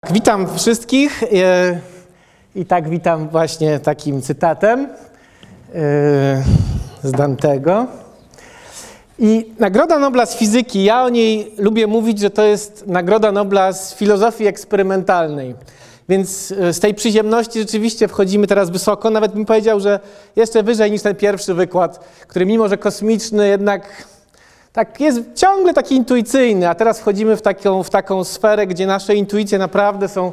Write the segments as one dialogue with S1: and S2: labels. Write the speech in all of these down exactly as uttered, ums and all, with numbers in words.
S1: Witam wszystkich i tak witam właśnie takim cytatem z Dantego. I Nagroda Nobla z fizyki, ja o niej lubię mówić, że to jest Nagroda Nobla z filozofii eksperymentalnej. Więc z tej przyziemności rzeczywiście wchodzimy teraz wysoko. Nawet bym powiedział, że jeszcze wyżej niż ten pierwszy wykład, który mimo, że kosmiczny, jednak tak jest ciągle taki intuicyjny, a teraz wchodzimy w taką, w taką sferę, gdzie nasze intuicje naprawdę są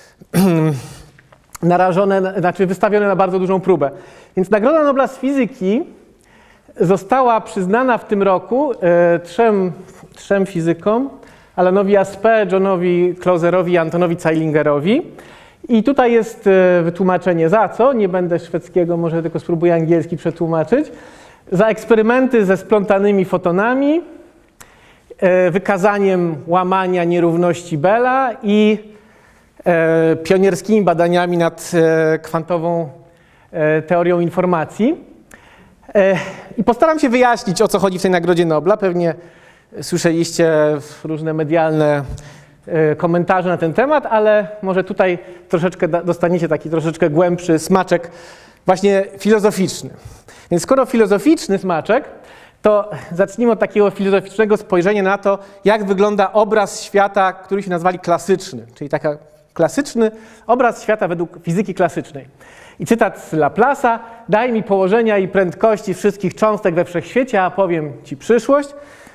S1: narażone, znaczy wystawione na bardzo dużą próbę. Więc Nagroda Nobla z fizyki została przyznana w tym roku e, trzem, trzem fizykom, Alanowi Aspect, Johnowi Clauserowi i Antonowi Zeilingerowi. I tutaj jest e, wytłumaczenie za co, nie będę szwedzkiego, może tylko spróbuję angielski przetłumaczyć. Za eksperymenty ze splątanymi fotonami, e, wykazaniem łamania nierówności Bella i e, pionierskimi badaniami nad e, kwantową e, teorią informacji. E, I postaram się wyjaśnić, o co chodzi w tej Nagrodzie Nobla. Pewnie słyszeliście różne medialne e, komentarze na ten temat, ale może tutaj troszeczkę dostaniecie taki troszeczkę głębszy smaczek właśnie filozoficzny. Więc skoro filozoficzny smaczek, to zacznijmy od takiego filozoficznego spojrzenia na to, jak wygląda obraz świata, który się nazwali klasyczny, czyli taki klasyczny obraz świata według fizyki klasycznej. I cytat z Laplace'a: daj mi położenia i prędkości wszystkich cząstek we wszechświecie, a powiem ci przyszłość.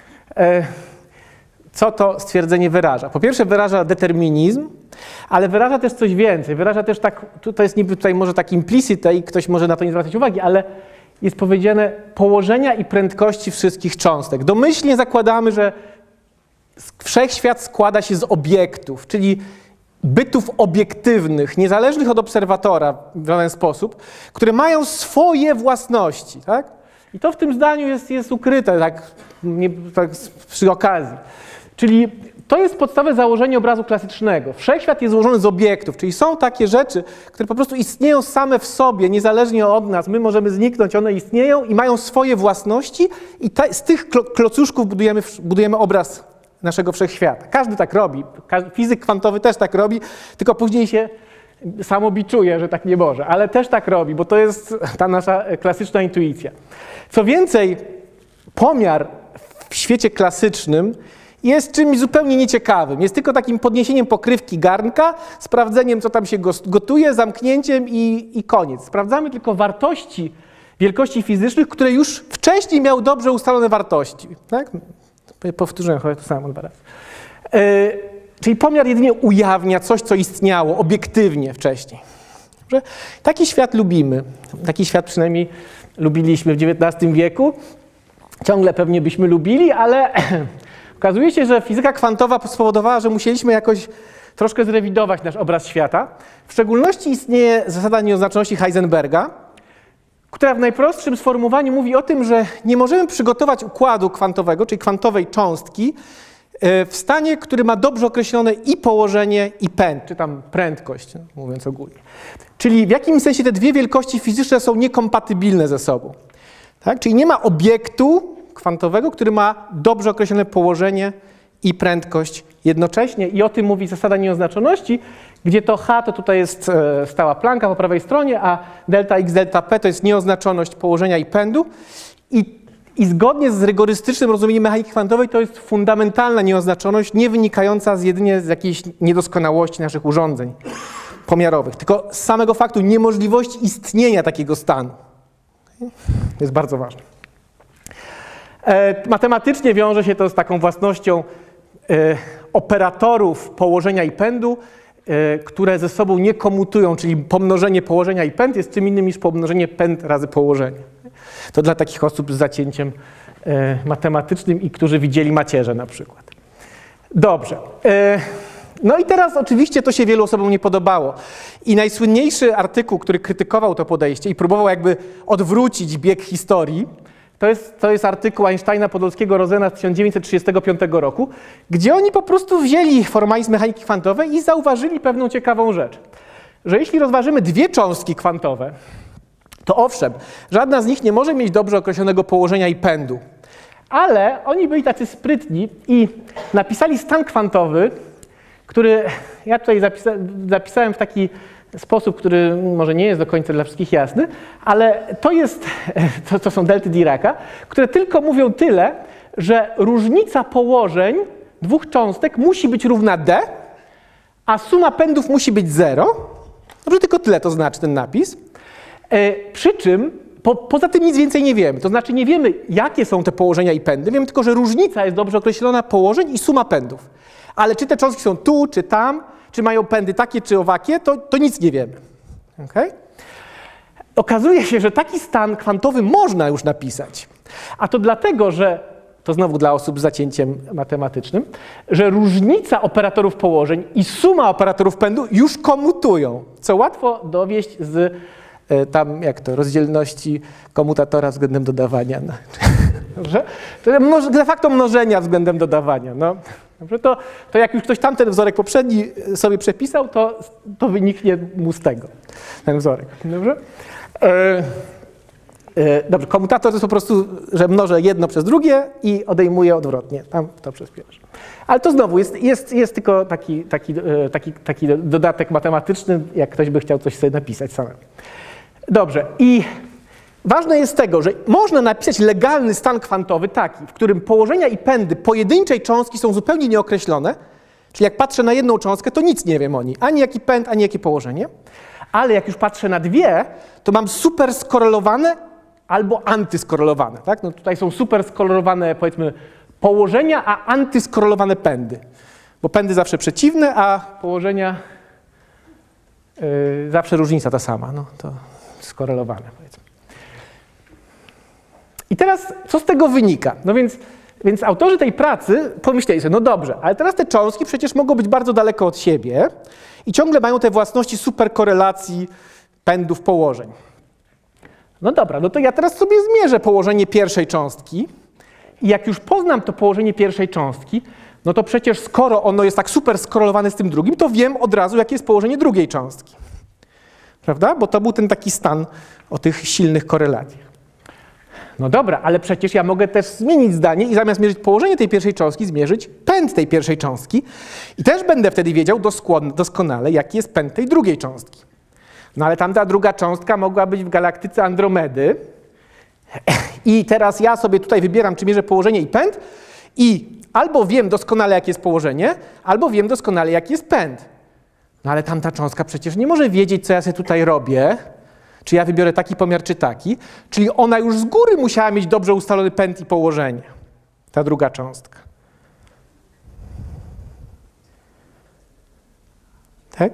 S1: Co to stwierdzenie wyraża? Po pierwsze wyraża determinizm, ale wyraża też coś więcej. Wyraża też tak, to jest niby tutaj może tak implicite i ktoś może na to nie zwracać uwagi, ale jest powiedziane położenia i prędkości wszystkich cząstek. Domyślnie zakładamy, że wszechświat składa się z obiektów, czyli bytów obiektywnych, niezależnych od obserwatora w żaden sposób, które mają swoje własności. Tak? I to w tym zdaniu jest, jest ukryte tak, nie, tak przy okazji. Czyli to jest podstawowe założenie obrazu klasycznego. Wszechświat jest złożony z obiektów, czyli są takie rzeczy, które po prostu istnieją same w sobie, niezależnie od nas. My możemy zniknąć, one istnieją i mają swoje własności i ta, z tych klocuszków budujemy, budujemy obraz naszego wszechświata. Każdy tak robi. Każdy, fizyk kwantowy też tak robi, tylko później się samobiczuje, że tak nie może. Ale też tak robi, bo to jest ta nasza klasyczna intuicja. Co więcej, pomiar w świecie klasycznym jest czymś zupełnie nieciekawym. Jest tylko takim podniesieniem pokrywki garnka, sprawdzeniem, co tam się gotuje, zamknięciem i, i koniec. Sprawdzamy tylko wartości wielkości fizycznych, które już wcześniej miały dobrze ustalone wartości. Tak? Powtórzyłem chyba to samo dwa razy. Yy, czyli pomiar jedynie ujawnia coś, co istniało obiektywnie wcześniej. Dobrze? Taki świat lubimy. Taki świat przynajmniej lubiliśmy w dziewiętnastym wieku. Ciągle pewnie byśmy lubili, ale okazuje się, że fizyka kwantowa spowodowała, że musieliśmy jakoś troszkę zrewidować nasz obraz świata. W szczególności istnieje zasada nieoznaczności Heisenberga, która w najprostszym sformułowaniu mówi o tym, że nie możemy przygotować układu kwantowego, czyli kwantowej cząstki, w stanie, który ma dobrze określone i położenie, i pęd, czy tam prędkość, mówiąc ogólnie. Czyli w jakimś sensie te dwie wielkości fizyczne są niekompatybilne ze sobą. Tak? Czyli nie ma obiektu kwantowego, który ma dobrze określone położenie i prędkość jednocześnie. I o tym mówi zasada nieoznaczoności, gdzie to H to tutaj jest stała planka po prawej stronie, a delta X, delta P to jest nieoznaczoność położenia i pędu. I, i zgodnie z rygorystycznym rozumieniem mechaniki kwantowej to jest fundamentalna nieoznaczoność, nie wynikająca z jedynie z jakiejś niedoskonałości naszych urządzeń pomiarowych, tylko z samego faktu niemożliwości istnienia takiego stanu. To jest bardzo ważne. E, matematycznie wiąże się to z taką własnością e, operatorów położenia i pędu, e, które ze sobą nie komutują, czyli pomnożenie położenia i pęd jest czym innym niż pomnożenie pęd razy położenie. To dla takich osób z zacięciem e, matematycznym i którzy widzieli macierzę na przykład. Dobrze. E, no i teraz oczywiście to się wielu osobom nie podobało. I najsłynniejszy artykuł, który krytykował to podejście i próbował jakby odwrócić bieg historii, To jest, to jest artykuł Einsteina, Podolskiego, Rosena z tysiąc dziewięćset trzydziestego piątego roku, gdzie oni po prostu wzięli formalizm mechaniki kwantowej i zauważyli pewną ciekawą rzecz. Że jeśli rozważymy dwie cząstki kwantowe, to owszem, żadna z nich nie może mieć dobrze określonego położenia i pędu. Ale oni byli tacy sprytni i napisali stan kwantowy, który ja tutaj zapisa zapisałem w taki sposób, który może nie jest do końca dla wszystkich jasny, ale to jest, to, to są delty Diraca, które tylko mówią tyle, że różnica położeń dwóch cząstek musi być równa d, a suma pędów musi być zero. Dobrze, tylko tyle to znaczy ten napis. E, przy czym po, poza tym nic więcej nie wiemy. To znaczy nie wiemy, jakie są te położenia i pędy. Wiemy tylko, że różnica jest dobrze określona położeń i suma pędów. Ale czy te cząstki są tu, czy tam, czy mają pędy takie, czy owakie, to, to nic nie wiemy. Okay? Okazuje się, że taki stan kwantowy można już napisać. A to dlatego, że, to znowu dla osób z zacięciem matematycznym, że różnica operatorów położeń i suma operatorów pędu już komutują, co łatwo dowieść z tam, jak to, rozdzielności komutatora względem dodawania. No. Dobrze? To mnoż, de facto mnożenia względem dodawania. No. Dobrze? To, to jak już ktoś tamten wzorek poprzedni sobie przepisał, to, to wyniknie mu z tego ten wzorek. Dobrze? E, e, dobrze, komutator to jest po prostu, że mnożę jedno przez drugie i odejmuję odwrotnie, tam to przez pierwsze. Ale to znowu jest, jest, jest tylko taki, taki, taki, taki dodatek matematyczny, jak ktoś by chciał coś sobie napisać samemu. Dobrze, i ważne jest tego, że można napisać legalny stan kwantowy taki, w którym położenia i pędy pojedynczej cząstki są zupełnie nieokreślone, czyli jak patrzę na jedną cząstkę, to nic nie wiem o niej, ani jaki pęd, ani jakie położenie, ale jak już patrzę na dwie, to mam super skorelowane albo antyskorelowane, tak? No tutaj są super skorelowane, powiedzmy, położenia, a antyskorelowane pędy, bo pędy zawsze przeciwne, a położenia yy, zawsze różnica ta sama, no to skorelowane, powiedzmy. I teraz, co z tego wynika? No więc, więc autorzy tej pracy pomyśleli sobie, no dobrze, ale teraz te cząstki przecież mogą być bardzo daleko od siebie i ciągle mają te własności superkorelacji pędów położeń. No dobra, no to ja teraz sobie zmierzę położenie pierwszej cząstki i jak już poznam to położenie pierwszej cząstki, no to przecież skoro ono jest tak super skorelowane z tym drugim, to wiem od razu, jakie jest położenie drugiej cząstki. Prawda? Bo to był ten taki stan o tych silnych korelacjach. No dobra, ale przecież ja mogę też zmienić zdanie i zamiast mierzyć położenie tej pierwszej cząstki, zmierzyć pęd tej pierwszej cząstki i też będę wtedy wiedział doskonale, jaki jest pęd tej drugiej cząstki. No ale tamta druga cząstka mogła być w galaktyce Andromedy i teraz ja sobie tutaj wybieram, czy mierzę położenie i pęd i albo wiem doskonale, jakie jest położenie, albo wiem doskonale, jaki jest pęd. No ale tamta cząstka przecież nie może wiedzieć, co ja sobie tutaj robię, czy ja wybiorę taki pomiar, czy taki. Czyli ona już z góry musiała mieć dobrze ustalony pęd i położenie. Ta druga cząstka. Tak?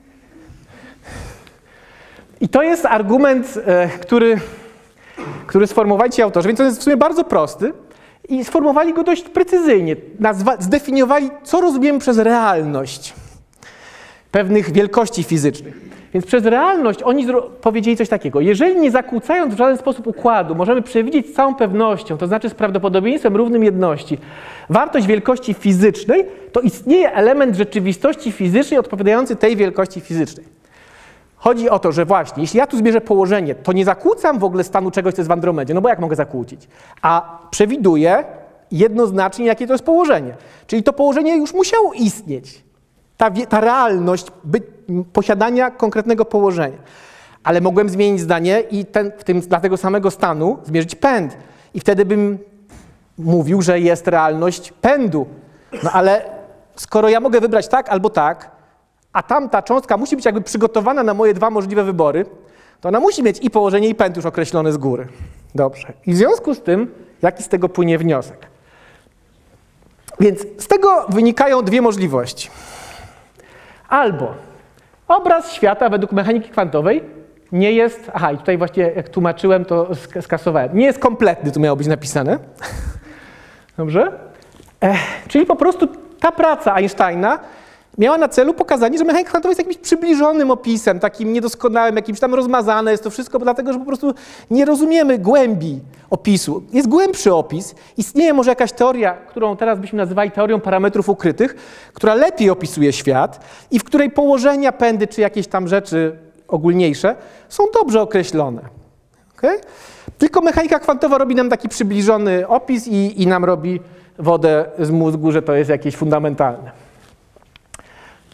S1: I to jest argument, który, który sformułowali ci autorzy, więc on jest w sumie bardzo prosty i sformułowali go dość precyzyjnie. Nazwa, zdefiniowali, co rozumiemy przez realność pewnych wielkości fizycznych. Więc przez realność oni powiedzieli coś takiego. Jeżeli nie zakłócając w żaden sposób układu, możemy przewidzieć z całą pewnością, to znaczy z prawdopodobieństwem równym jedności, wartość wielkości fizycznej, to istnieje element rzeczywistości fizycznej odpowiadający tej wielkości fizycznej. Chodzi o to, że właśnie, jeśli ja tu zmierzę położenie, to nie zakłócam w ogóle stanu czegoś, co jest w Andromedzie, no bo jak mogę zakłócić? A przewiduję jednoznacznie, jakie to jest położenie. Czyli to położenie już musiało istnieć. Ta, ta realność by, posiadania konkretnego położenia. Ale mogłem zmienić zdanie i ten, w tym, dla tego samego stanu zmierzyć pęd. I wtedy bym mówił, że jest realność pędu. No ale skoro ja mogę wybrać tak albo tak, a tamta cząstka musi być jakby przygotowana na moje dwa możliwe wybory, to ona musi mieć i położenie, i pęd już określone z góry. Dobrze. I w związku z tym, jaki z tego płynie wniosek? Więc z tego wynikają dwie możliwości. Albo obraz świata według mechaniki kwantowej nie jest... Aha, i tutaj właśnie jak tłumaczyłem, to skasowałem. Nie jest kompletny, tu miało być napisane. Dobrze? Ech, czyli po prostu ta praca Einsteina miała na celu pokazanie, że mechanika kwantowa jest jakimś przybliżonym opisem, takim niedoskonałym, jakimś tam rozmazane jest to wszystko, dlatego że po prostu nie rozumiemy głębi opisu. Jest głębszy opis. Istnieje może jakaś teoria, którą teraz byśmy nazywali teorią parametrów ukrytych, która lepiej opisuje świat i w której położenia, pędy czy jakieś tam rzeczy ogólniejsze są dobrze określone. Okay? Tylko mechanika kwantowa robi nam taki przybliżony opis i, i nam robi wodę z mózgu, że to jest jakieś fundamentalne.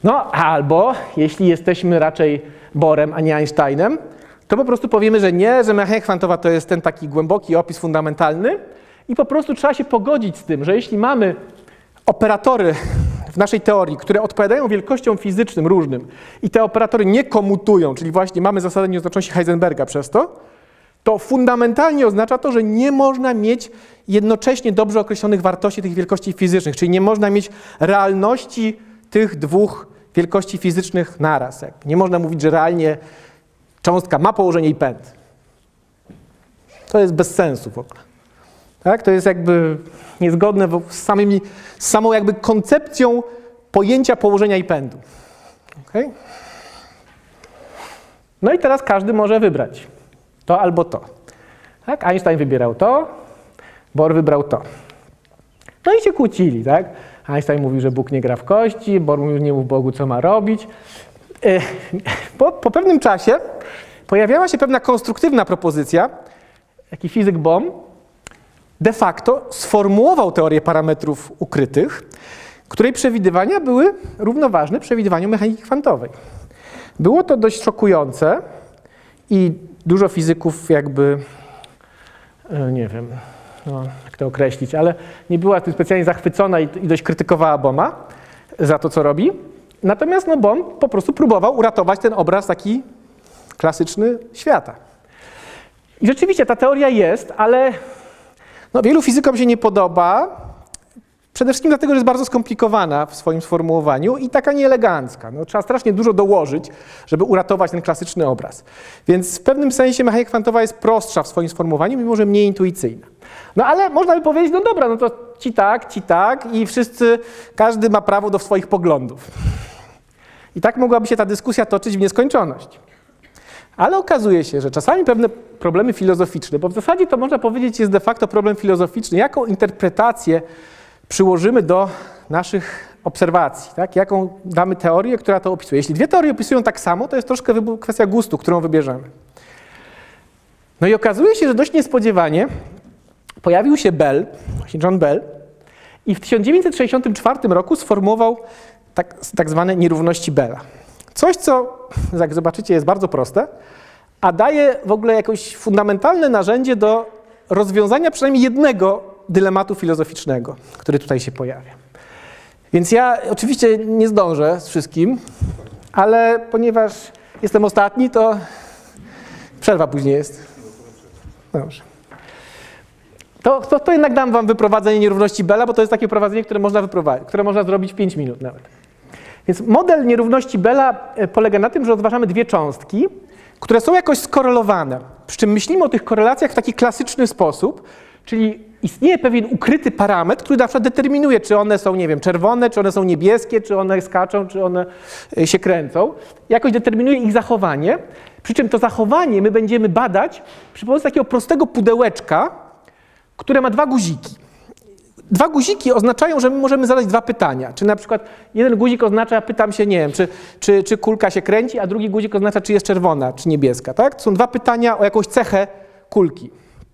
S1: No albo, jeśli jesteśmy raczej Bohrem, a nie Einsteinem, to po prostu powiemy, że nie, że mechanika kwantowa to jest ten taki głęboki opis fundamentalny i po prostu trzeba się pogodzić z tym, że jeśli mamy operatory w naszej teorii, które odpowiadają wielkościom fizycznym różnym i te operatory nie komutują, czyli właśnie mamy zasadę nieoznaczności Heisenberga przez to, to fundamentalnie oznacza to, że nie można mieć jednocześnie dobrze określonych wartości tych wielkości fizycznych, czyli nie można mieć realności tych dwóch wielkości fizycznych naraz. Nie można mówić, że realnie cząstka ma położenie i pęd. To jest bez sensu w ogóle. Tak? To jest jakby niezgodne z, samymi, z samą jakby koncepcją pojęcia położenia i pędu. Okay? No i teraz każdy może wybrać to albo to. Tak? Einstein wybierał to, Bohr wybrał to. No i się kłócili, tak? Einstein mówił, że Bóg nie gra w kości, Bohr mówił, nie mów Bogu, co ma robić. Po, po pewnym czasie pojawiała się pewna konstruktywna propozycja, taki fizyk Bohm de facto sformułował teorię parametrów ukrytych, której przewidywania były równoważne przewidywaniu mechaniki kwantowej. Było to dość szokujące i dużo fizyków jakby, nie wiem, no, jak to określić, ale nie była tym specjalnie zachwycona i, i dość krytykowała Bohma za to, co robi. Natomiast no, Bohm po prostu próbował uratować ten obraz taki klasyczny świata. I rzeczywiście ta teoria jest, ale no, wielu fizykom się nie podoba, przede wszystkim dlatego, że jest bardzo skomplikowana w swoim sformułowaniu i taka nieelegancka. No, trzeba strasznie dużo dołożyć, żeby uratować ten klasyczny obraz. Więc w pewnym sensie mechanika kwantowa jest prostsza w swoim sformułowaniu, mimo że mniej intuicyjna. No ale można by powiedzieć, no dobra, no to ci tak, ci tak i wszyscy, każdy ma prawo do swoich poglądów. I tak mogłaby się ta dyskusja toczyć w nieskończoność. Ale okazuje się, że czasami pewne problemy filozoficzne, bo w zasadzie to można powiedzieć jest de facto problem filozoficzny, jaką interpretację przyłożymy do naszych obserwacji, tak? Jaką damy teorię, która to opisuje. Jeśli dwie teorie opisują tak samo, to jest troszkę kwestia gustu, którą wybierzemy. No i okazuje się, że dość niespodziewanie pojawił się Bell, właśnie John Bell, i w tysiąc dziewięćset sześćdziesiątym czwartym roku sformułował tak, tak zwane nierówności Bella. Coś, co, jak zobaczycie, jest bardzo proste, a daje w ogóle jakieś fundamentalne narzędzie do rozwiązania przynajmniej jednego dylematu filozoficznego, który tutaj się pojawia. Więc ja oczywiście nie zdążę z wszystkim, ale ponieważ jestem ostatni, to przerwa później jest. Dobrze. To, to, to jednak dam wam wyprowadzenie nierówności Bella, bo to jest takie prowadzenie, które można wyprowadzić, które można zrobić w pięć minut nawet. Więc model nierówności Bella polega na tym, że rozważamy dwie cząstki, które są jakoś skorelowane. Przy czym myślimy o tych korelacjach w taki klasyczny sposób, czyli istnieje pewien ukryty parametr, który na przykład determinuje, czy one są, nie wiem, czerwone, czy one są niebieskie, czy one skaczą, czy one się kręcą. Jakoś determinuje ich zachowanie, przy czym to zachowanie my będziemy badać przy pomocy takiego prostego pudełeczka, które ma dwa guziki. Dwa guziki oznaczają, że my możemy zadać dwa pytania. Czy na przykład jeden guzik oznacza, pytam się, nie wiem, czy, czy, czy kulka się kręci, a drugi guzik oznacza, czy jest czerwona, czy niebieska. Tak? To są dwa pytania o jakąś cechę kulki.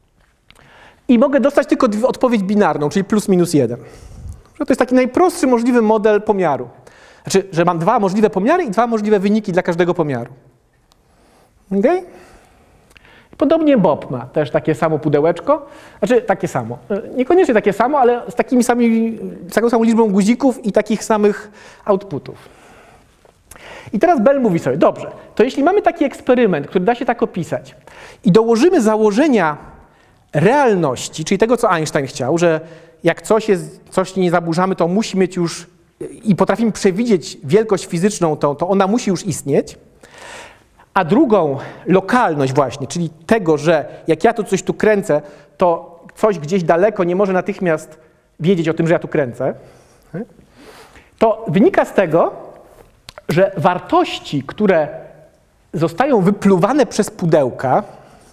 S1: I mogę dostać tylko odpowiedź binarną, czyli plus minus jeden. To jest taki najprostszy możliwy model pomiaru. Znaczy, że mam dwa możliwe pomiary i dwa możliwe wyniki dla każdego pomiaru. Okay? Podobnie Bob ma też takie samo pudełeczko, znaczy takie samo, niekoniecznie takie samo, ale z, takimi sami, z taką samą liczbą guzików i takich samych outputów. I teraz Bell mówi sobie, dobrze, to jeśli mamy taki eksperyment, który da się tak opisać i dołożymy założenia realności, czyli tego, co Einstein chciał, że jak coś, jest, coś nie zaburzamy, to musi mieć już i potrafimy przewidzieć wielkość fizyczną, to, to ona musi już istnieć. A drugą lokalność właśnie, czyli tego, że jak ja tu coś tu kręcę, to coś gdzieś daleko nie może natychmiast wiedzieć o tym, że ja tu kręcę, to wynika z tego, że wartości, które zostają wypluwane przez pudełka,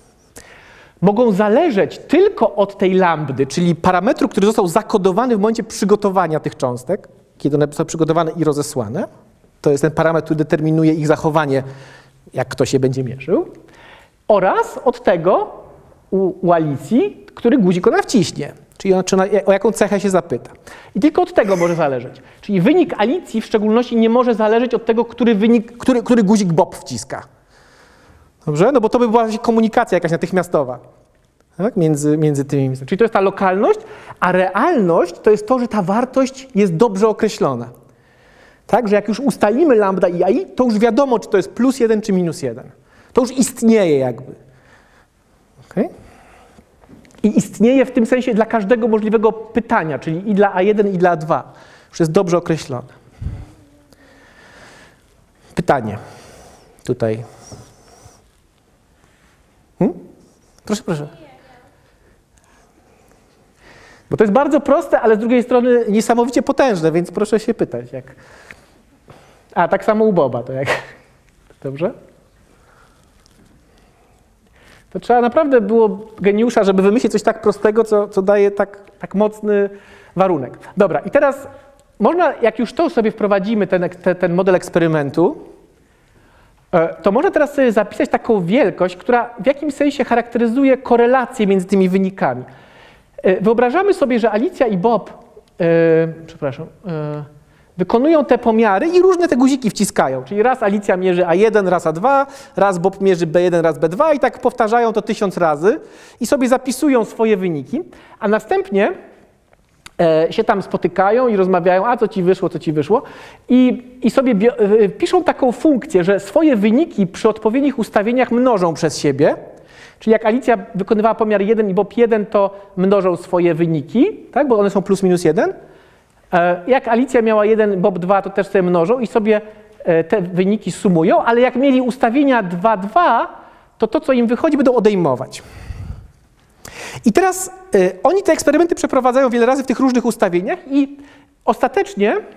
S1: mogą zależeć tylko od tej lambdy, czyli parametru, który został zakodowany w momencie przygotowania tych cząstek, kiedy one są przygotowane i rozesłane. To jest ten parametr, który determinuje ich zachowanie, jak ktoś je będzie mierzył, oraz od tego u, u Alicji, który guzik ona wciśnie. Czyli ona, czy ona, o jaką cechę się zapyta. I tylko od tego może zależeć. Czyli wynik Alicji w szczególności nie może zależeć od tego, który, wynik, który, który guzik Bob wciska. Dobrze? No bo to by była komunikacja jakaś natychmiastowa, tak? między, między tymi. Czyli to jest ta lokalność, a realność to jest to, że ta wartość jest dobrze określona. Tak? Że jak już ustalimy lambda i ai, to już wiadomo, czy to jest plus jeden, czy minus jeden. To już istnieje jakby. Okay? I istnieje w tym sensie dla każdego możliwego pytania, czyli i dla a jeden, i dla a dwa. Już jest dobrze określone. Pytanie. Tutaj. Hmm? Proszę, proszę. Bo to jest bardzo proste, ale z drugiej strony niesamowicie potężne, więc proszę się pytać. Jak... A, tak samo u Boba. To jak... Dobrze? To trzeba naprawdę było geniusza, żeby wymyślić coś tak prostego, co, co daje tak, tak mocny warunek. Dobra, i teraz można, jak już to sobie wprowadzimy, ten, ten, ten model eksperymentu, to można teraz sobie zapisać taką wielkość, która w jakimś sensie charakteryzuje korelację między tymi wynikami. Wyobrażamy sobie, że Alicja i Bob, yy, przepraszam, yy, wykonują te pomiary i różne te guziki wciskają. Czyli raz Alicja mierzy a jeden, raz a dwa, raz Bob mierzy be jeden, raz be dwa i tak powtarzają to tysiąc razy i sobie zapisują swoje wyniki, a następnie e, się tam spotykają i rozmawiają, a co ci wyszło, co ci wyszło i, i sobie e, piszą taką funkcję, że swoje wyniki przy odpowiednich ustawieniach mnożą przez siebie. Czyli jak Alicja wykonywała pomiar jeden i Bob jeden, to mnożą swoje wyniki, tak, bo one są plus minus jeden. Jak Alicja miała jeden, Bob dwa, to też sobie mnożą i sobie te wyniki sumują, ale jak mieli ustawienia dwa, dwa, to to, co im wychodzi, będą odejmować. I teraz y, oni te eksperymenty przeprowadzają wiele razy w tych różnych ustawieniach i ostatecznie y,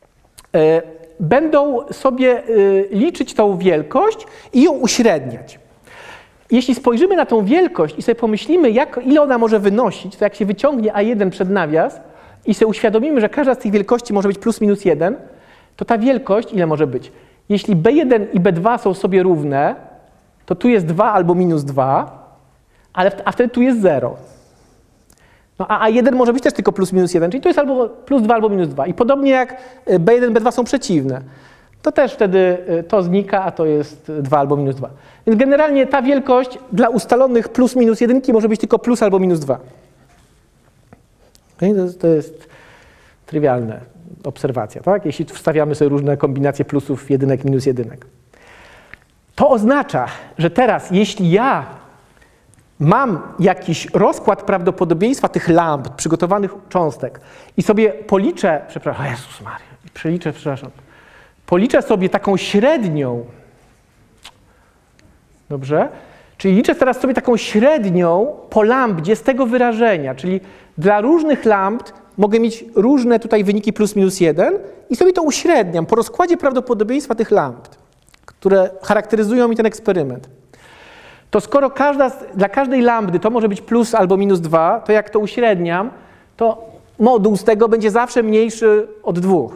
S1: będą sobie y, liczyć tą wielkość i ją uśredniać. Jeśli spojrzymy na tą wielkość i sobie pomyślimy, jak, ile ona może wynosić, to jak się wyciągnie a jeden przed nawias, i sobie uświadomimy, że każda z tych wielkości może być plus minus jeden, to ta wielkość ile może być? Jeśli be jeden i be dwa są sobie równe, to tu jest dwa albo minus dwa, ale, a wtedy tu jest zero. No a a jeden może być też tylko plus minus jeden, czyli to jest albo plus dwa albo minus dwa. I podobnie jak be jeden, be dwa są przeciwne, to też wtedy to znika, a to jest dwa albo minus dwa. Więc generalnie ta wielkość dla ustalonych plus minus jedynki może być tylko plus albo minus dwa. To jest, to jest trywialna obserwacja, tak? Jeśli wstawiamy sobie różne kombinacje plusów, jedynek, minus jedynek. To oznacza, że teraz, jeśli ja mam jakiś rozkład prawdopodobieństwa tych lamp, przygotowanych cząstek i sobie policzę, przepraszam, o Jezus Maria, przeliczę, przepraszam, policzę sobie taką średnią, dobrze? Czyli liczę teraz sobie taką średnią po lambdzie z tego wyrażenia, czyli dla różnych lambd mogę mieć różne tutaj wyniki plus minus jeden i sobie to uśredniam po rozkładzie prawdopodobieństwa tych lambd, które charakteryzują mi ten eksperyment. To skoro każda, dla każdej lambdy to może być plus albo minus dwa, to jak to uśredniam, to moduł z tego będzie zawsze mniejszy od dwóch.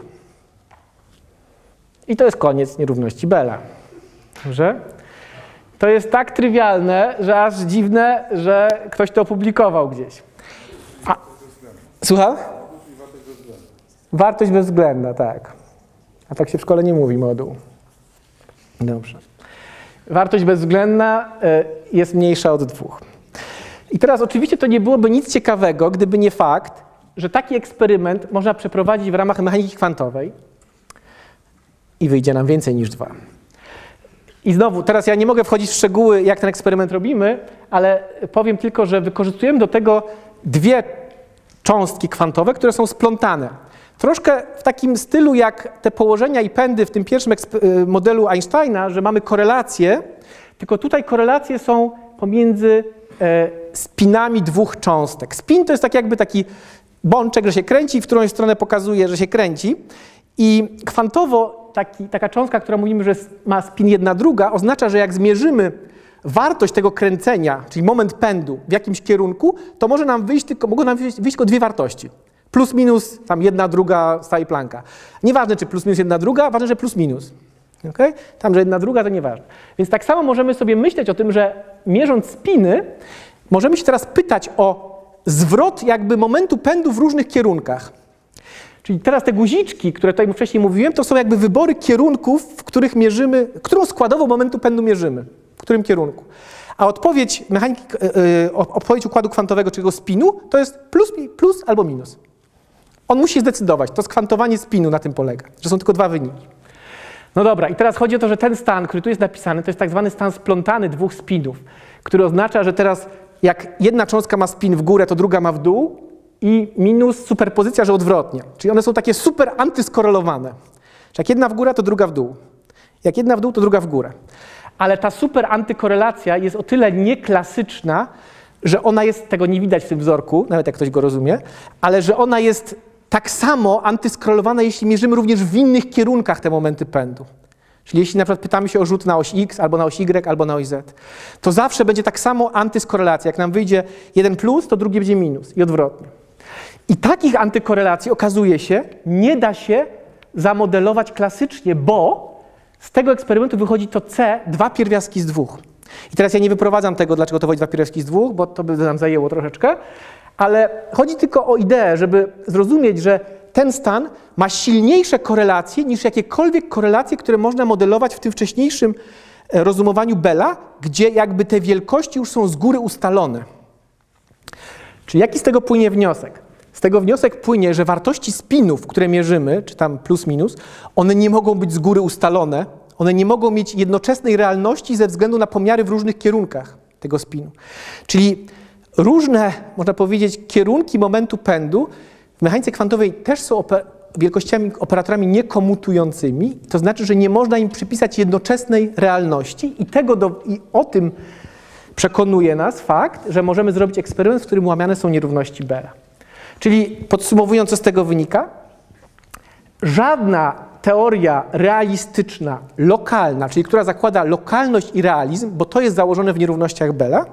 S1: I to jest koniec nierówności Bella. Dobrze? To jest tak trywialne, że aż dziwne, że ktoś to opublikował gdzieś. A, słucham? Wartość bezwzględna, tak. A tak się w szkole nie mówi, moduł. Dobrze. Wartość bezwzględna jest mniejsza od dwóch. I teraz oczywiście to nie byłoby nic ciekawego, gdyby nie fakt, że taki eksperyment można przeprowadzić w ramach mechaniki kwantowej i wyjdzie nam więcej niż dwa. I znowu, teraz ja nie mogę wchodzić w szczegóły, jak ten eksperyment robimy, ale powiem tylko, że wykorzystujemy do tego dwie cząstki kwantowe, które są splątane. Troszkę w takim stylu jak te położenia i pędy w tym pierwszym modelu Einsteina, że mamy korelacje, tylko tutaj korelacje są pomiędzy e, spinami dwóch cząstek. Spin to jest tak jakby taki bączek, że się kręci, w którąś stronę pokazuje, że się kręci. I kwantowo taki, taka cząstka, która mówimy, że ma spin jedna druga, oznacza, że jak zmierzymy wartość tego kręcenia, czyli moment pędu w jakimś kierunku, to może nam wyjść tylko, mogą nam wyjść, wyjść tylko dwie wartości. Plus minus, tam jedna druga stałej Plancka. Nieważne, czy plus minus jedna druga, ważne, że plus minus. Okay? Tam, że jedna druga, to nieważne. Więc tak samo możemy sobie myśleć o tym, że mierząc spiny, możemy się teraz pytać o zwrot jakby momentu pędu w różnych kierunkach. Czyli teraz te guziczki, które tutaj wcześniej mówiłem, to są jakby wybory kierunków, w których mierzymy, którą składową momentu pędu mierzymy, w którym kierunku. A odpowiedź mechaniki, yy, odpowiedź układu kwantowego, czy jego spinu, to jest plus, plus albo minus. On musi zdecydować. To skwantowanie spinu na tym polega, że są tylko dwa wyniki. No dobra, i teraz chodzi o to, że ten stan, który tu jest napisany, to jest tak zwany stan splątany dwóch spinów, który oznacza, że teraz jak jedna cząstka ma spin w górę, to druga ma w dół i minus superpozycja, że odwrotnie. Czyli one są takie super antyskorelowane. Czyli jak jedna w górę, to druga w dół. Jak jedna w dół, to druga w górę. Ale ta super antykorelacja jest o tyle nieklasyczna, że ona jest, tego nie widać w tym wzorku, nawet jak ktoś go rozumie, ale że ona jest tak samo antyskorelowana, jeśli mierzymy również w innych kierunkach te momenty pędu. Czyli jeśli na przykład pytamy się o rzut na oś X, albo na oś Y, albo na oś Z, to zawsze będzie tak samo antyskorelacja. Jak nam wyjdzie jeden plus, to drugi będzie minus i odwrotnie. I takich antykorelacji, okazuje się, nie da się zamodelować klasycznie, bo z tego eksperymentu wychodzi to C, dwa pierwiastki z dwóch. I teraz ja nie wyprowadzam tego, dlaczego to wychodzi dwa pierwiastki z dwóch, bo to by nam zajęło troszeczkę, ale chodzi tylko o ideę, żeby zrozumieć, że ten stan ma silniejsze korelacje niż jakiekolwiek korelacje, które można modelować w tym wcześniejszym rozumowaniu Bella, gdzie jakby te wielkości już są z góry ustalone. Czyli jaki z tego płynie wniosek? Z tego wniosek płynie, że wartości spinów, które mierzymy, czy tam plus minus, one nie mogą być z góry ustalone, one nie mogą mieć jednoczesnej realności ze względu na pomiary w różnych kierunkach tego spinu. Czyli różne, można powiedzieć, kierunki momentu pędu w mechanice kwantowej też są oper wielkościami, operatorami niekomutującymi, to znaczy, że nie można im przypisać jednoczesnej realności i, tego do, i o tym przekonuje nas fakt, że możemy zrobić eksperyment, w którym łamiane są nierówności Bella. Czyli podsumowując, co z tego wynika, żadna teoria realistyczna, lokalna, czyli która zakłada lokalność i realizm, bo to jest założone w nierównościach Bella,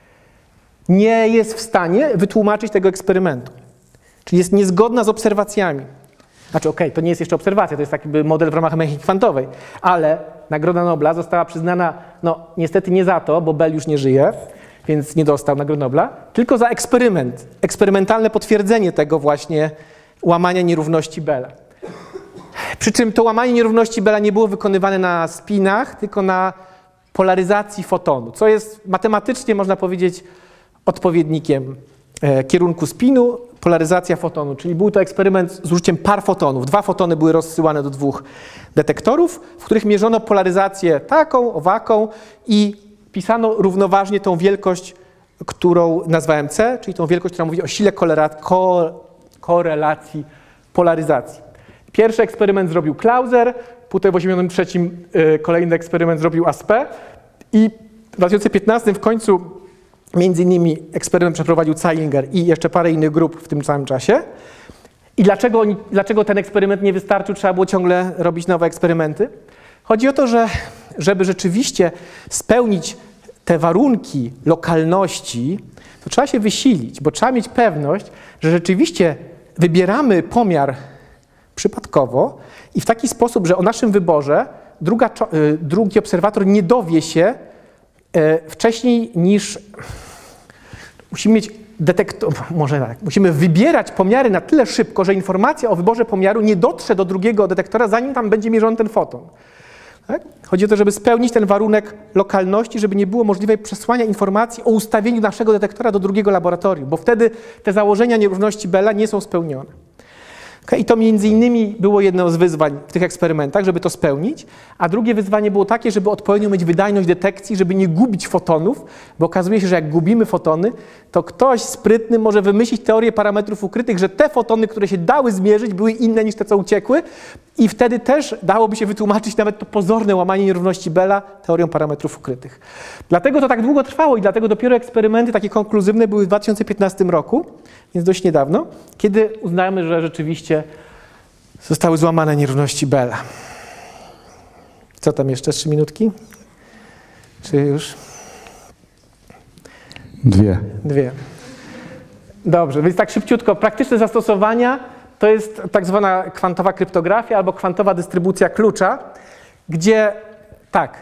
S1: nie jest w stanie wytłumaczyć tego eksperymentu. Czyli jest niezgodna z obserwacjami. Znaczy, okej, okay, to nie jest jeszcze obserwacja, to jest taki model w ramach mechaniki kwantowej, ale Nagroda Nobla została przyznana, no niestety nie za to, bo Bell już nie żyje, więc nie dostał Nagrody Nobla, tylko za eksperyment, eksperymentalne potwierdzenie tego właśnie łamania nierówności Bella. Przy czym to łamanie nierówności Bella nie było wykonywane na spinach, tylko na polaryzacji fotonu, co jest matematycznie, można powiedzieć, odpowiednikiem e, kierunku spinu, polaryzacja fotonu, czyli był to eksperyment z użyciem par fotonów. Dwa fotony były rozsyłane do dwóch detektorów, w których mierzono polaryzację taką, owaką i pisano równoważnie tą wielkość, którą nazwałem C, czyli tą wielkość, która mówi o sile ko korelacji polaryzacji. Pierwszy eksperyment zrobił Clauser, potem w tysiąc dziewięćset osiemdziesiątym trzecim y, kolejny eksperyment zrobił Aspe i w dwa tysiące piętnastym w końcu między innymi eksperyment przeprowadził Zeilinger i jeszcze parę innych grup w tym samym czasie. I dlaczego, oni, dlaczego ten eksperyment nie wystarczył? Trzeba było ciągle robić nowe eksperymenty. Chodzi o to, że żeby rzeczywiście spełnić te warunki lokalności, to trzeba się wysilić, bo trzeba mieć pewność, że rzeczywiście wybieramy pomiar przypadkowo i w taki sposób, że o naszym wyborze druga, drugi obserwator nie dowie się wcześniej niż musimy mieć detektor, może tak, musimy wybierać pomiary na tyle szybko, że informacja o wyborze pomiaru nie dotrze do drugiego detektora, zanim tam będzie mierzony ten foton. Tak? Chodzi o to, żeby spełnić ten warunek lokalności, żeby nie było możliwe przesłania informacji o ustawieniu naszego detektora do drugiego laboratorium, bo wtedy te założenia nierówności Bella nie są spełnione. Okay? I to między innymi było jedno z wyzwań w tych eksperymentach, żeby to spełnić, a drugie wyzwanie było takie, żeby odpowiednio mieć wydajność detekcji, żeby nie gubić fotonów, bo okazuje się, że jak gubimy fotony, to ktoś sprytny może wymyślić teorię parametrów ukrytych, że te fotony, które się dały zmierzyć, były inne niż te, co uciekły i wtedy też dałoby się wytłumaczyć nawet to pozorne łamanie nierówności Bella teorią parametrów ukrytych. Dlatego to tak długo trwało i dlatego dopiero eksperymenty takie konkluzywne były w dwa tysiące piętnastym roku, więc dość niedawno, kiedy uznamy, że rzeczywiście zostały złamane nierówności Bella. Co tam jeszcze? Trzy minutki? Czy już?
S2: Dwie.
S1: Dwie. Dobrze, więc tak szybciutko. Praktyczne zastosowania to jest tak zwana kwantowa kryptografia albo kwantowa dystrybucja klucza, gdzie tak.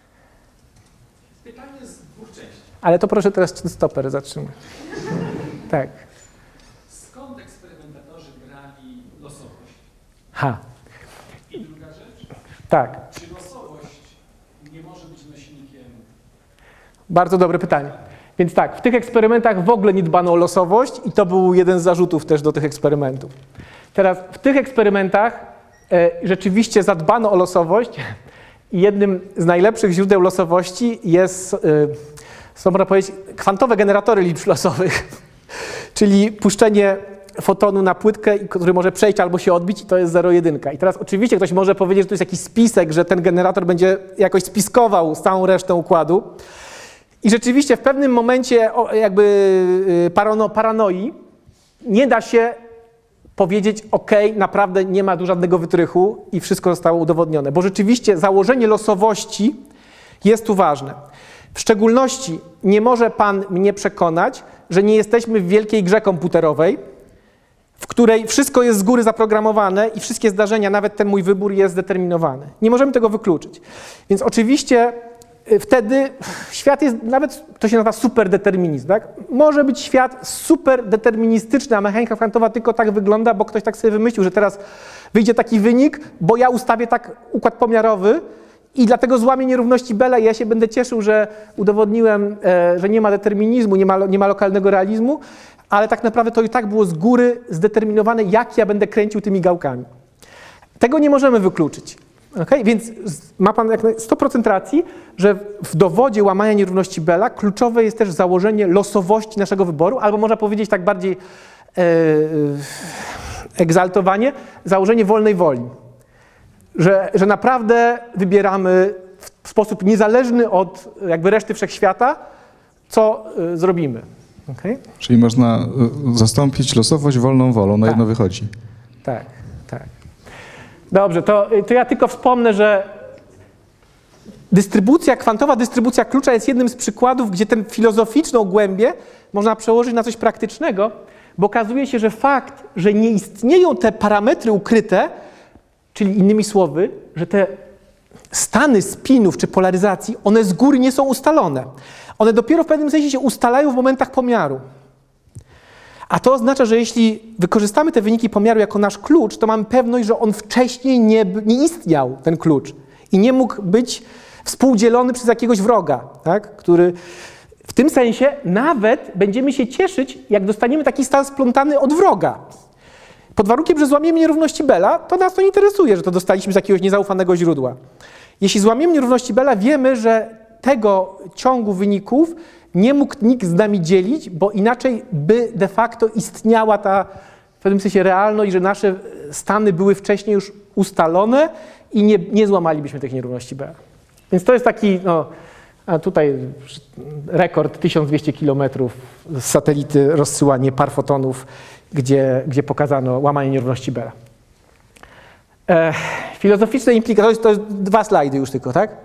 S1: Pytanie z dwóch części. Ale to proszę teraz stoper zatrzymać. Tak. Tak.
S2: Skąd eksperymentatorzy brali losowość?
S1: Ha.
S2: I druga rzecz,
S1: Tak.
S2: czy losowość nie może być nośnikiem?
S1: Bardzo dobre pytanie. Więc tak, w tych eksperymentach w ogóle nie dbano o losowość i to był jeden z zarzutów też do tych eksperymentów. Teraz w tych eksperymentach e, rzeczywiście zadbano o losowość i jednym z najlepszych źródeł losowości jest, e, co można powiedzieć, kwantowe generatory liczb losowych, czyli puszczenie fotonu na płytkę, który może przejść albo się odbić i to jest zero jeden. I teraz oczywiście ktoś może powiedzieć, że to jest jakiś spisek, że ten generator będzie jakoś spiskował z całą resztą układu. I rzeczywiście w pewnym momencie jakby parano, paranoi nie da się powiedzieć, ok, naprawdę nie ma tu żadnego wytrychu i wszystko zostało udowodnione, bo rzeczywiście założenie losowości jest tu ważne. W szczególności nie może pan mnie przekonać, że nie jesteśmy w wielkiej grze komputerowej, w której wszystko jest z góry zaprogramowane i wszystkie zdarzenia, nawet ten mój wybór jest zdeterminowany. Nie możemy tego wykluczyć. Więc oczywiście wtedy świat jest, nawet to się nazywa superdeterminizm, tak? Może być świat superdeterministyczny, a mechanika kwantowa tylko tak wygląda, bo ktoś tak sobie wymyślił, że teraz wyjdzie taki wynik, bo ja ustawię tak układ pomiarowy i dlatego złamię nierówności Bella i ja się będę cieszył, że udowodniłem, e, że nie ma determinizmu, nie ma, nie ma lokalnego realizmu, ale tak naprawdę to i tak było z góry zdeterminowane, jak ja będę kręcił tymi gałkami. Tego nie możemy wykluczyć. Okay? Więc ma pan jak sto procent racji, że w dowodzie łamania nierówności Bella kluczowe jest też założenie losowości naszego wyboru, albo można powiedzieć tak bardziej e, egzaltowanie, założenie wolnej woli. Że, że naprawdę wybieramy w sposób niezależny od jakby reszty wszechświata, co y, zrobimy. Okay?
S3: Czyli można zastąpić losowość wolną wolą, na
S1: tak.
S3: jedno wychodzi.
S1: Tak, tak. Dobrze, to, to ja tylko wspomnę, że dystrybucja, kwantowa dystrybucja klucza jest jednym z przykładów, gdzie tę filozoficzną głębię można przełożyć na coś praktycznego, bo okazuje się, że fakt, że nie istnieją te parametry ukryte, czyli innymi słowy, że te stany spinów czy polaryzacji, one z góry nie są ustalone. One dopiero w pewnym sensie się ustalają w momentach pomiaru. A to oznacza, że jeśli wykorzystamy te wyniki pomiaru jako nasz klucz, to mamy pewność, że on wcześniej nie, nie istniał, ten klucz. I nie mógł być współdzielony przez jakiegoś wroga, tak? Który w tym sensie nawet będziemy się cieszyć, jak dostaniemy taki stan splątany od wroga. Pod warunkiem, że złamiemy nierówności Bella, to nas to nie interesuje, że to dostaliśmy z jakiegoś niezaufanego źródła. Jeśli złamiemy nierówności Bella, wiemy, że tego ciągu wyników nie mógł nikt z nami dzielić, bo inaczej by de facto istniała ta w pewnym sensie realność, że nasze stany były wcześniej już ustalone i nie, nie złamalibyśmy tych nierówności Bella. Więc to jest taki, no, a tutaj rekord tysiąc dwieście kilometrów z satelity, rozsyłanie par fotonów, gdzie, gdzie pokazano łamanie nierówności Bella. E, filozoficzne implikacje, to jest dwa slajdy już tylko, tak?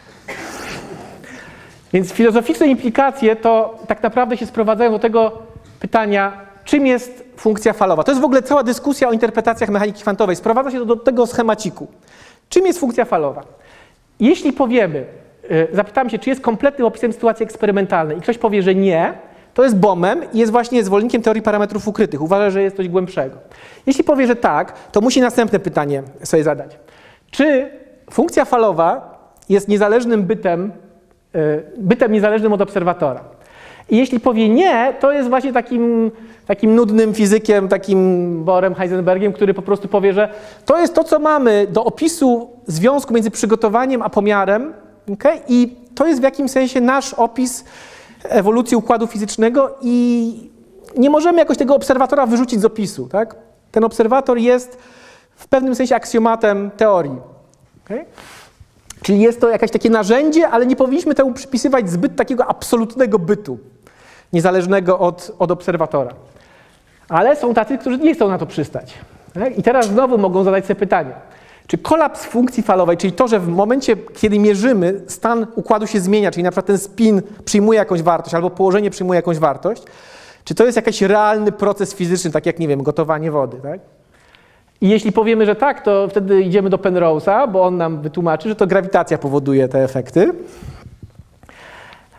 S1: Więc filozoficzne implikacje to tak naprawdę się sprowadzają do tego pytania, czym jest funkcja falowa. To jest w ogóle cała dyskusja o interpretacjach mechaniki kwantowej. Sprowadza się to do tego schemaciku. Czym jest funkcja falowa? Jeśli powiemy, zapytamy się, czy jest kompletnym opisem sytuacji eksperymentalnej i ktoś powie, że nie, to jest bomem i jest właśnie zwolennikiem teorii parametrów ukrytych. Uważa, że jest coś głębszego. Jeśli powie, że tak, to musi następne pytanie sobie zadać. Czy funkcja falowa jest niezależnym bytem, bytem niezależnym od obserwatora? I jeśli powie nie, to jest właśnie takim, takim nudnym fizykiem, takim Bohrem, Heisenbergiem, który po prostu powie, że to jest to, co mamy do opisu związku między przygotowaniem a pomiarem, okay? I to jest w jakimś sensie nasz opis ewolucji układu fizycznego i nie możemy jakoś tego obserwatora wyrzucić z opisu. Tak? Ten obserwator jest w pewnym sensie aksjomatem teorii. Okay? Czyli jest to jakieś takie narzędzie, ale nie powinniśmy temu przypisywać zbyt takiego absolutnego bytu, niezależnego od, od obserwatora. Ale są tacy, którzy nie chcą na to przystać. Tak? I teraz znowu mogą zadać sobie pytanie, czy kolaps funkcji falowej, czyli to, że w momencie, kiedy mierzymy, stan układu się zmienia, czyli na przykład ten spin przyjmuje jakąś wartość albo położenie przyjmuje jakąś wartość, czy to jest jakiś realny proces fizyczny, tak jak, nie wiem, gotowanie wody, tak? I jeśli powiemy, że tak, to wtedy idziemy do Penrose'a, bo on nam wytłumaczy, że to grawitacja powoduje te efekty.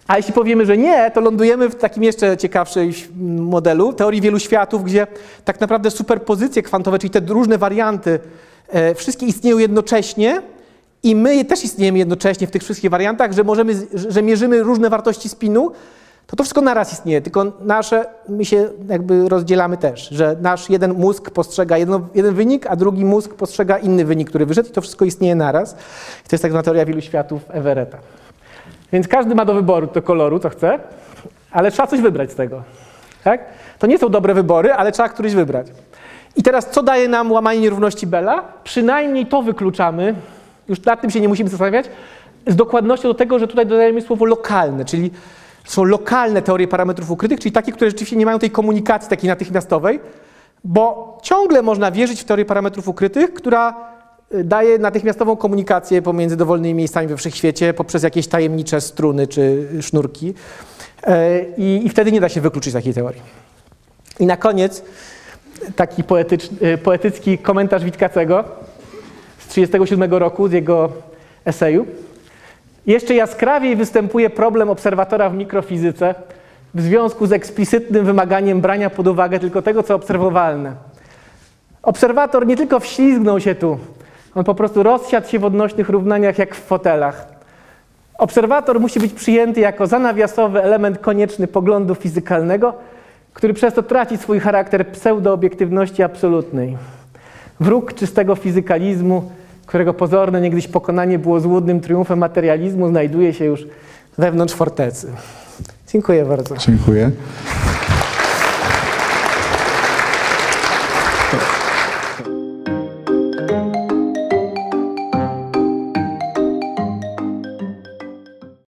S1: A jeśli powiemy, że nie, to lądujemy w takim jeszcze ciekawszym modelu, teorii wielu światów, gdzie tak naprawdę superpozycje kwantowe, czyli te różne warianty, e, wszystkie istnieją jednocześnie i my też istniejemy jednocześnie w tych wszystkich wariantach, że możemy, że mierzymy różne wartości spinu, to to wszystko naraz istnieje, tylko nasze, my się jakby rozdzielamy też, że nasz jeden mózg postrzega jedno, jeden wynik, a drugi mózg postrzega inny wynik, który wyszedł i to wszystko istnieje naraz. I to jest tak zwana teoria wielu światów Everetta. Więc każdy ma do wyboru do koloru, co chce, ale trzeba coś wybrać z tego. Tak? To nie są dobre wybory, ale trzeba któryś wybrać. I teraz co daje nam łamanie nierówności Bella? Przynajmniej to wykluczamy, już nad tym się nie musimy zastanawiać, z dokładnością do tego, że tutaj dodajemy słowo lokalne, czyli są lokalne teorie parametrów ukrytych, czyli takie, które rzeczywiście nie mają tej komunikacji takiej natychmiastowej, bo ciągle można wierzyć w teorię parametrów ukrytych, która daje natychmiastową komunikację pomiędzy dowolnymi miejscami we wszechświecie poprzez jakieś tajemnicze struny czy sznurki i, i wtedy nie da się wykluczyć takiej teorii. I na koniec taki poetyczny, poetycki komentarz Witkacego z tysiąc dziewięćset trzydziestego siódmego roku, z jego eseju. Jeszcze jaskrawiej występuje problem obserwatora w mikrofizyce w związku z eksplicytnym wymaganiem brania pod uwagę tylko tego, co obserwowalne. Obserwator nie tylko wślizgnął się tu, on po prostu rozsiadł się w odnośnych równaniach jak w fotelach. Obserwator musi być przyjęty jako zanawiasowy element konieczny poglądu fizykalnego, który przez to traci swój charakter pseudoobiektywności absolutnej. Wróg czystego fizykalizmu, którego pozorne niegdyś pokonanie było złudnym triumfem materializmu, znajduje się już wewnątrz fortecy. Dziękuję bardzo.
S3: Dziękuję.